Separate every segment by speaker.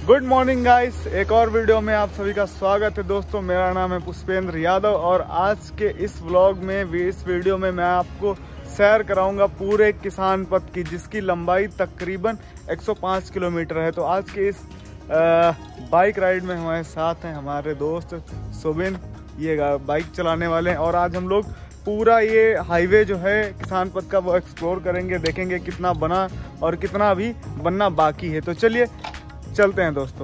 Speaker 1: Good morning guys, एक और video में आप सभी का स्वागत है। दोस्तों, मेरा नाम है पुष्पेंद्र यादव और आज के इस व्लॉग में इस वीडियो में मैं आपको सैर कराऊंगा पूरे किसान पथ की, जिसकी लंबाई तकरीबन 105 किलोमीटर है। तो आज के इस बाइक राइड में हमारे साथ हैं हमारे दोस्त सुबिन, ये बाइक चलाने वाले हैं। और आज हम लोग पूरा ये हाईवे जो है किसान पथ का वो एक्सप्लोर करेंगे, देखेंगे कितना बना और कितना अभी बनना बाकी है। तो चलिए चलते हैं दोस्तों।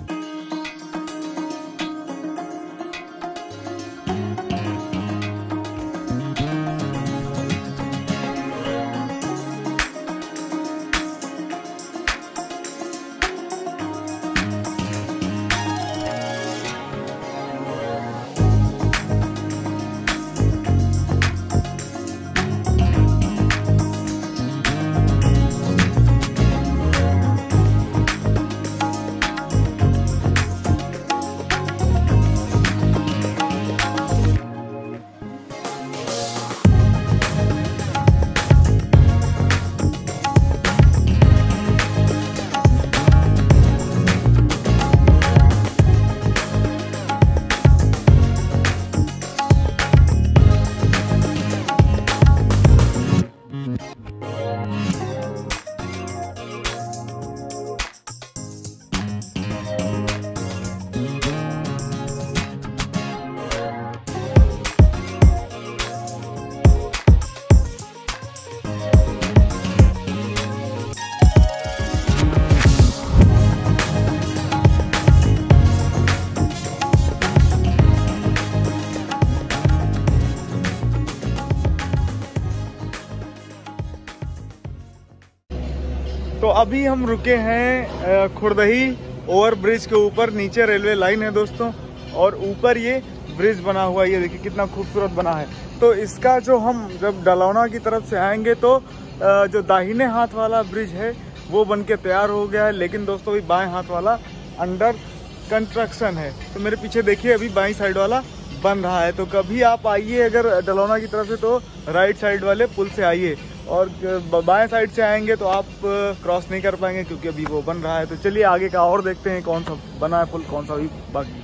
Speaker 1: तो अभी हम रुके हैं खुर्दही ओवर ब्रिज के ऊपर। नीचे रेलवे लाइन है दोस्तों और ऊपर ये ब्रिज बना हुआ है। ये देखिए कितना खूबसूरत बना है। तो इसका जो हम जब डलौना की तरफ से आएंगे तो जो दाहिने हाथ वाला ब्रिज है वो बन के तैयार हो गया है, लेकिन दोस्तों अभी बाएं हाथ वाला अंडर कंस्ट्रक्शन है। तो मेरे पीछे देखिए अभी बाईं साइड वाला बन रहा है। तो कभी आप आइए अगर डलौना की तरफ से तो राइट साइड वाले पुल से आइए, और बाएं साइड से आएंगे तो आप क्रॉस नहीं कर पाएंगे क्योंकि अभी वो बन रहा है। तो चलिए आगे का और देखते हैं कौन सा बना है पुल, कौन सा अभी बाकी।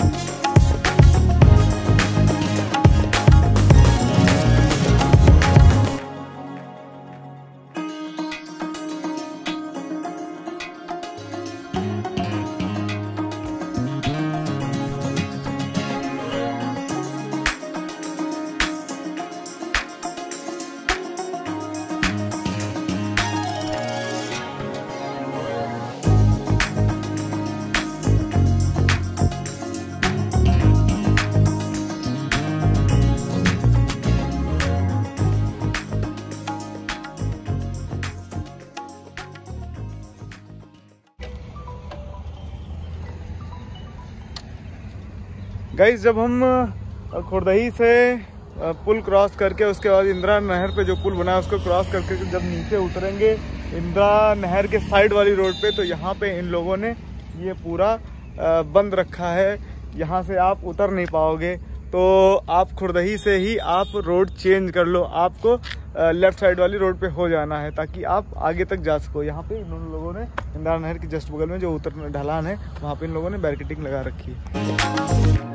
Speaker 1: गाइस, जब हम खुर्दही से पुल क्रॉस करके उसके बाद इंदिरा नहर पे जो पुल बना है उसको क्रॉस करके जब नीचे उतरेंगे इंदिरा नहर के साइड वाली रोड पे, तो यहाँ पे इन लोगों ने ये पूरा बंद रखा है। यहाँ से आप उतर नहीं पाओगे। तो आप खुर्दही से ही आप रोड चेंज कर लो, आपको लेफ्ट साइड वाली रोड पे हो जाना है ताकि आप आगे तक जा सको। यहाँ पे इन लोगों ने इंदिरा नहर के जस्ट बगल में जो उतर ढलान है वहाँ पे इन लोगों ने बैरिकेडिंग लगा रखी है।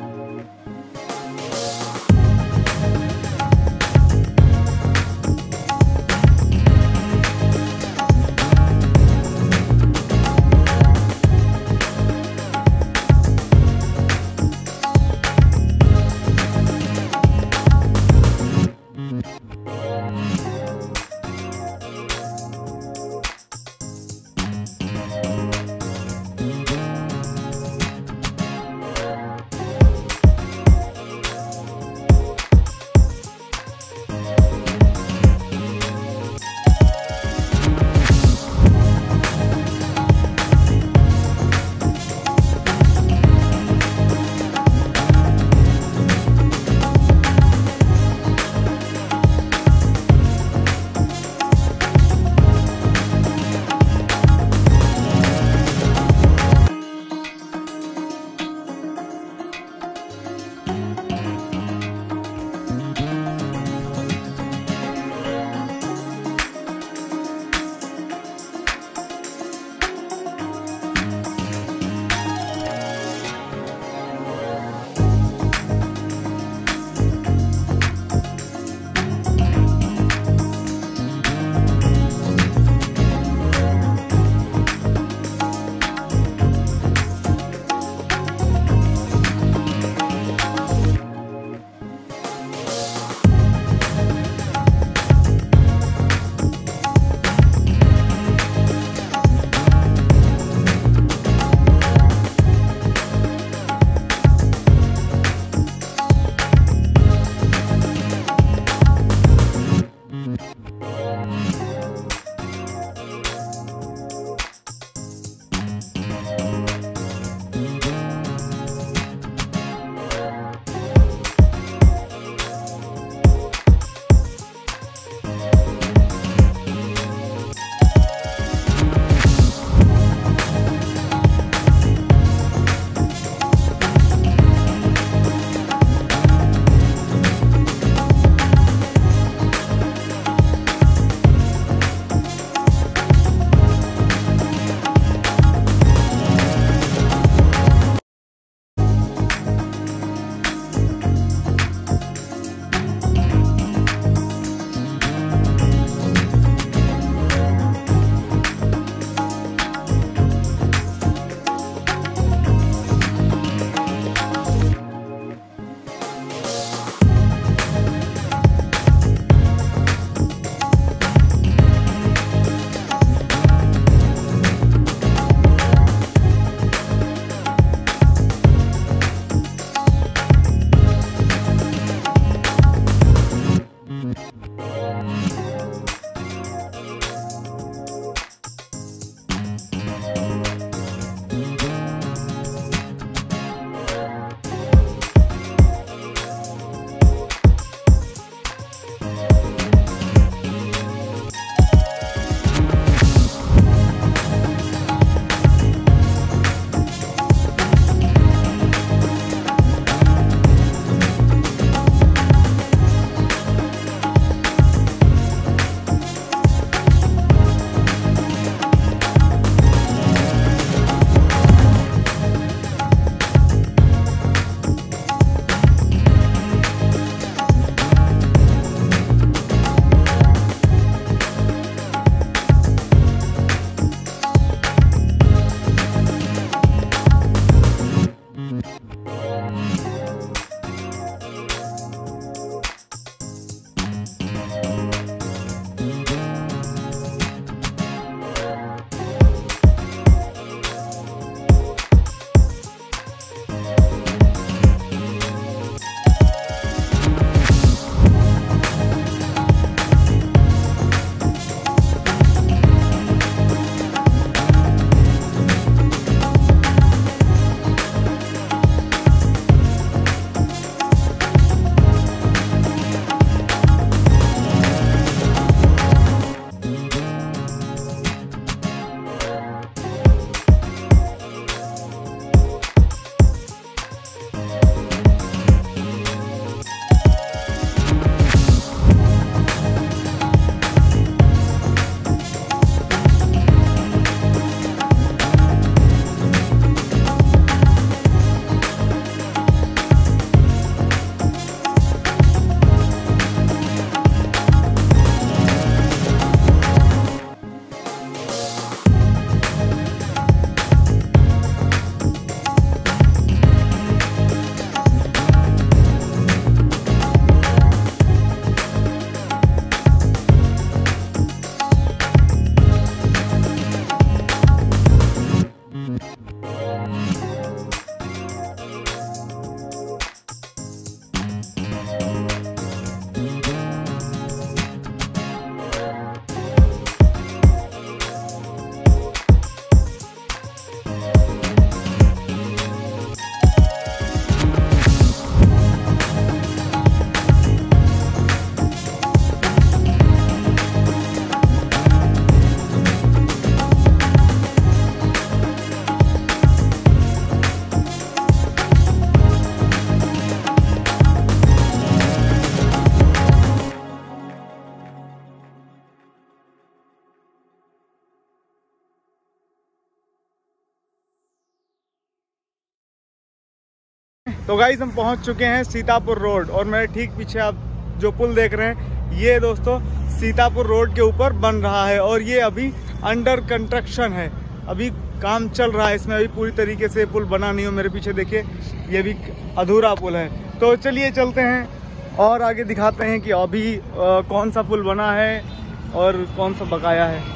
Speaker 1: तो गाइस हम पहुंच चुके हैं सीतापुर रोड, और मेरे ठीक पीछे आप जो पुल देख रहे हैं ये दोस्तों सीतापुर रोड के ऊपर बन रहा है, और ये अभी अंडर कंस्ट्रक्शन है, अभी काम चल रहा है इसमें, अभी पूरी तरीके से पुल बना नहीं हो। मेरे पीछे देखिए ये भी अधूरा पुल है। तो चलिए चलते हैं और आगे दिखाते हैं कि अभी कौन सा पुल बना है और कौन सा बकाया है।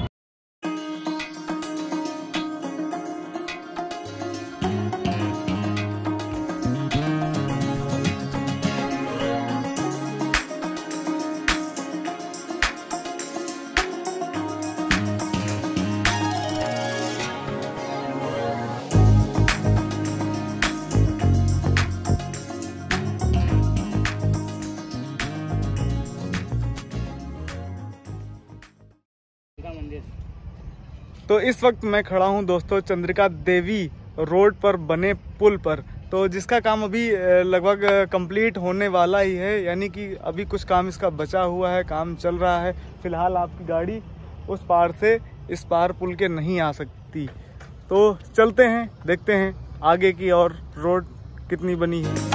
Speaker 1: तो इस वक्त मैं खड़ा हूं दोस्तों चंद्रिका देवी रोड पर बने पुल पर, तो जिसका काम अभी लगभग कंप्लीट होने वाला ही है, यानी कि अभी कुछ काम इसका बचा हुआ है, काम चल रहा है। फिलहाल आपकी गाड़ी उस पार से इस पार पुल के नहीं आ सकती। तो चलते हैं, देखते हैं आगे की और रोड कितनी बनी है।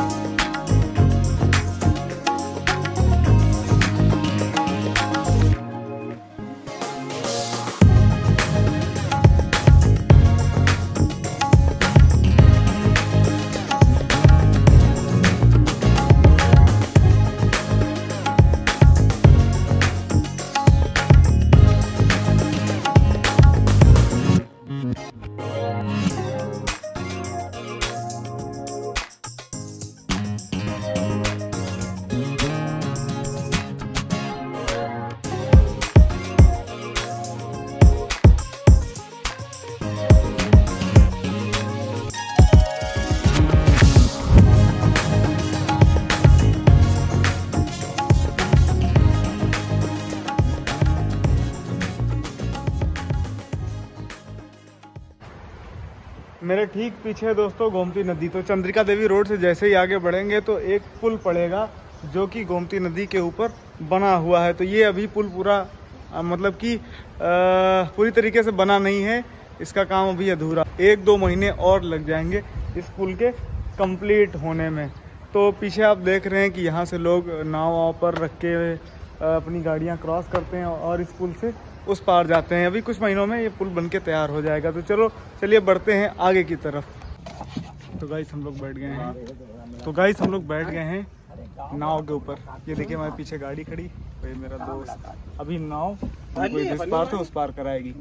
Speaker 1: मेरे ठीक पीछे है दोस्तों गोमती नदी। तो चंद्रिका देवी रोड से जैसे ही आगे बढ़ेंगे तो एक पुल पड़ेगा जो कि गोमती नदी के ऊपर बना हुआ है। तो ये अभी पुल पूरा मतलब कि पूरी तरीके से बना नहीं है, इसका काम अभी अधूरा, 1-2 महीने और लग जाएंगे इस पुल के कंप्लीट होने में। तो पीछे आप देख रहे हैं कि यहाँ से लोग नाव पर रख के अपनी गाड़ियाँ क्रॉस करते हैं और इस पुल से उस पार जाते हैं। अभी कुछ महीनों में ये पुल बनके तैयार हो जाएगा। तो चलिए बढ़ते हैं आगे की तरफ। तो गाइस हम लोग बैठ गए हैं नाव के ऊपर। ये देखिए हमारे पीछे गाड़ी खड़ी, तो ये मेरा दोस्त अभी नाव कोई इस पार से उस पार कराएगी।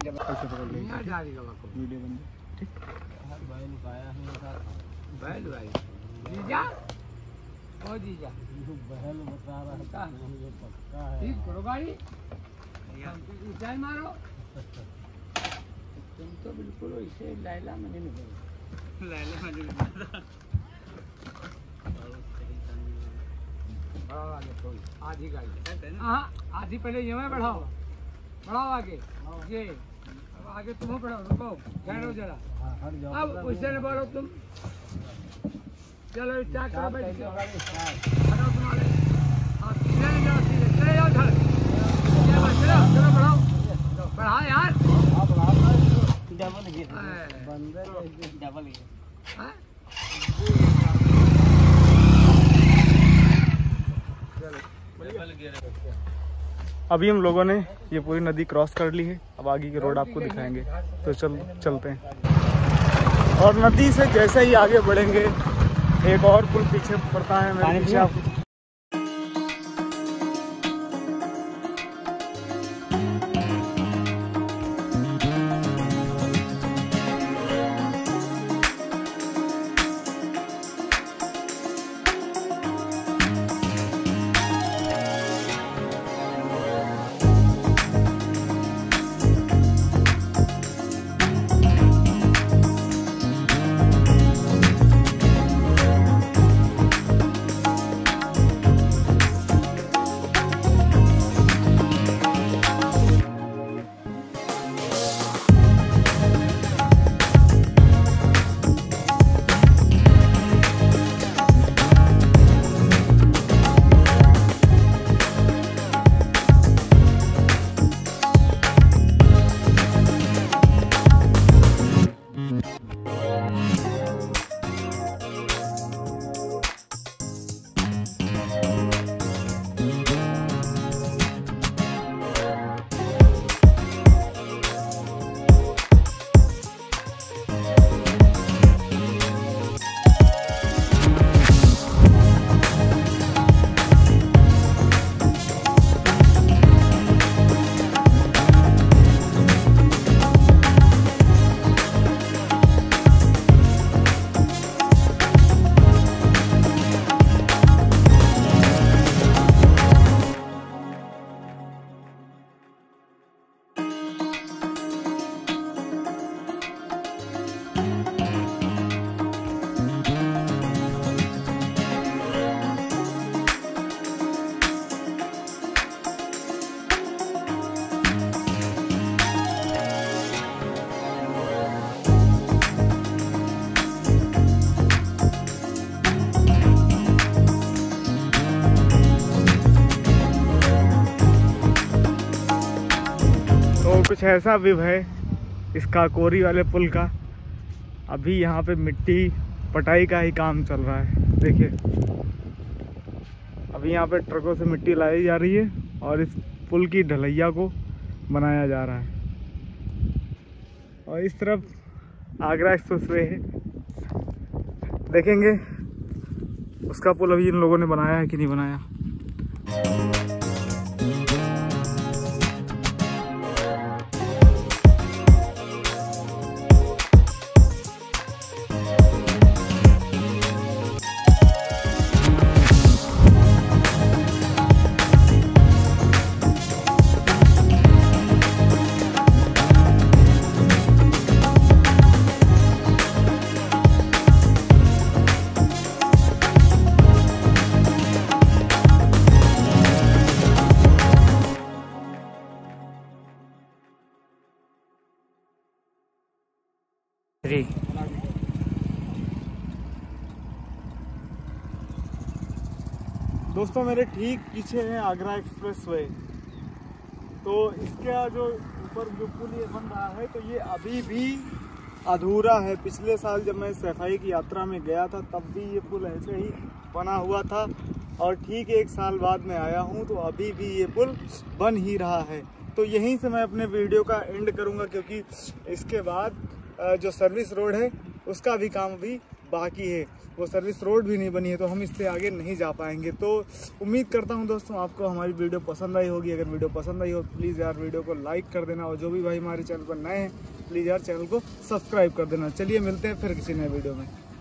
Speaker 2: मारो तुम तो बिल्कुल वैसे लैला मजनू आधी गाड़ी, हाँ आधी पहले ये में बढ़ाओ आगे, ये अब आगे तुम बढ़ाओ, रुको ठहरो जरा, अब वैसे न बढ़ो तुम, चलो क्या करो भाई, बढ़ाओ तुम्हारे, हाँ चले जाओ चलो बढ़ाओ, बढ़ा यार, डबल
Speaker 1: अभी हम लोगों ने ये पूरी नदी क्रॉस कर ली है, अब आगे की रोड आपको दिखाएंगे। तो चलते हैं। और नदी से जैसे ही आगे बढ़ेंगे एक और पुल पीछे पड़ता है मेरे पीछे आपको। कुछ ऐसा व्यू है इस काकोरी वाले पुल का। अभी यहाँ पे मिट्टी पटाई का ही काम चल रहा है। देखिए अभी यहाँ पे ट्रकों से मिट्टी लाई जा रही है और इस पुल की ढलैया को बनाया जा रहा है। और इस तरफ आगरा एक्सप्रेसवे है, देखेंगे उसका पुल अभी इन लोगों ने बनाया है कि नहीं बनाया। दोस्तों मेरे ठीक पीछे है आगरा एक्सप्रेसवे। तो इसका जो ऊपर जो पुल ये बन रहा है तो ये अभी भी अधूरा है। पिछले साल जब मैं सफाई की यात्रा में गया था तब भी ये पुल ऐसे ही बना हुआ था और ठीक 1 साल बाद मैं आया हूँ तो अभी भी ये पुल बन ही रहा है। तो यहीं से मैं अपने वीडियो का एंड करूँगा क्योंकि इसके बाद जो सर्विस रोड है उसका भी काम अभी बाकी है। वो सर्विस रोड भी नहीं बनी है तो हम इससे आगे नहीं जा पाएंगे। तो उम्मीद करता हूं दोस्तों आपको हमारी वीडियो पसंद आई होगी। अगर वीडियो पसंद आई हो प्लीज़ यार वीडियो को लाइक कर देना और जो भी भाई हमारे चैनल पर नए हैं प्लीज़ यार चैनल को सब्सक्राइब कर देना। चलिए मिलते हैं फिर किसी नए वीडियो में।